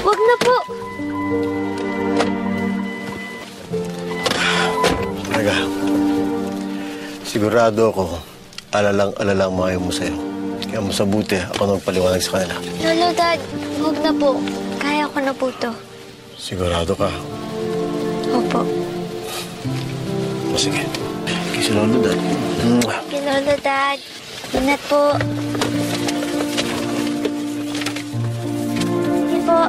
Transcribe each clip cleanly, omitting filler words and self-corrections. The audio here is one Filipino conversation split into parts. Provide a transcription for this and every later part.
Huwag na po. Talaga. Sigurado ako, alalang-alalang mga mo sa'yo. Kaya mas mabuti ako nang paliwanag sa kanila. Lolo, Dad, huwag na po. Kaya ko na po to. Sigurado ka? Opo. O sige. Kisi Lolo, Dad. Kay Lolo, Dad. Ingat po. Sige po.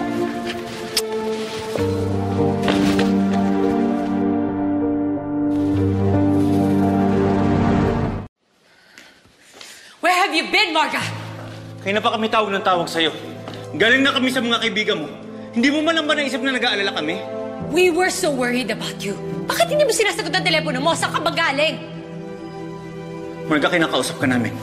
Where have you been, Marga? Kaya na pa kami tawag ng tawag sa'yo. Galing na kami sa mga kaibigan mo. Hindi mo man lang ba naisip na nag-aalala kami? We were so worried about you. Bakit hindi mo sinasagot ang telepono mo? Saan ka ba galing? Marga, kinakausap ka namin.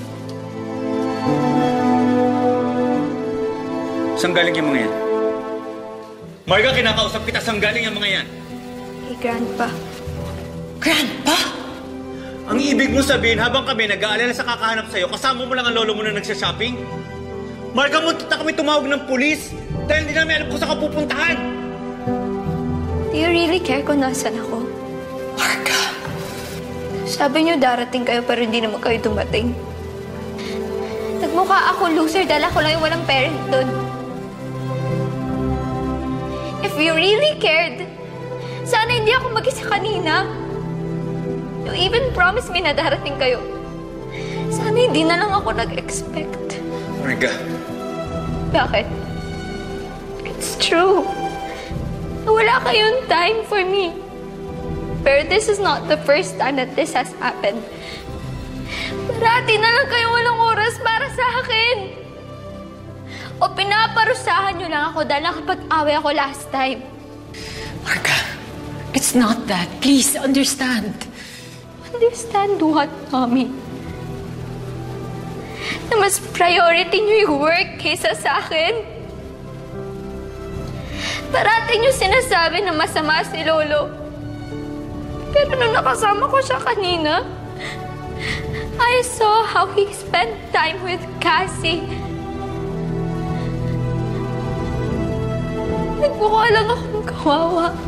Saan galing yung mga yan? Marga, kinakausap kita. Saan galing yung mga yan? Kay Grandpa. Grandpa? Ang ibig mo sabihin, habang kami nag-aalala sa kakahanap sa'yo, kasama mo lang ang lolo mo na nagsha-shopping? Marga, muntik na kami tumawag ng pulis dahil hindi namin alam kung saan ka pupuntahan. Do you really care kung nasan ako? Marga? Sabi niyo darating kayo pero hindi naman kayo dumating. Nagmukha ako loser dahil ako lang yung walang parent doon. If you really cared, sana hindi ako mag-isa kanina. You even promised me na darating kayo. Sana hindi na lang ako nag-expect. Marga. Bakit? It's true. Wala kayong time for me. Pero this is not the first time that this has happened. Parati na lang kayo walang oras para sa akin. O pinaparusahan niyo lang ako dahil nakapag-away ako last time. Marga, it's not that. Please, understand. Understand what, Mommy? Na mas priority niyo yung work kaysa sa akin? Parati niyo sinasabi na masama si Lolo. Pero nung nakasama ko siya kanina, I saw how he spent time with Cassie. Nagmukha lang akong kawawa.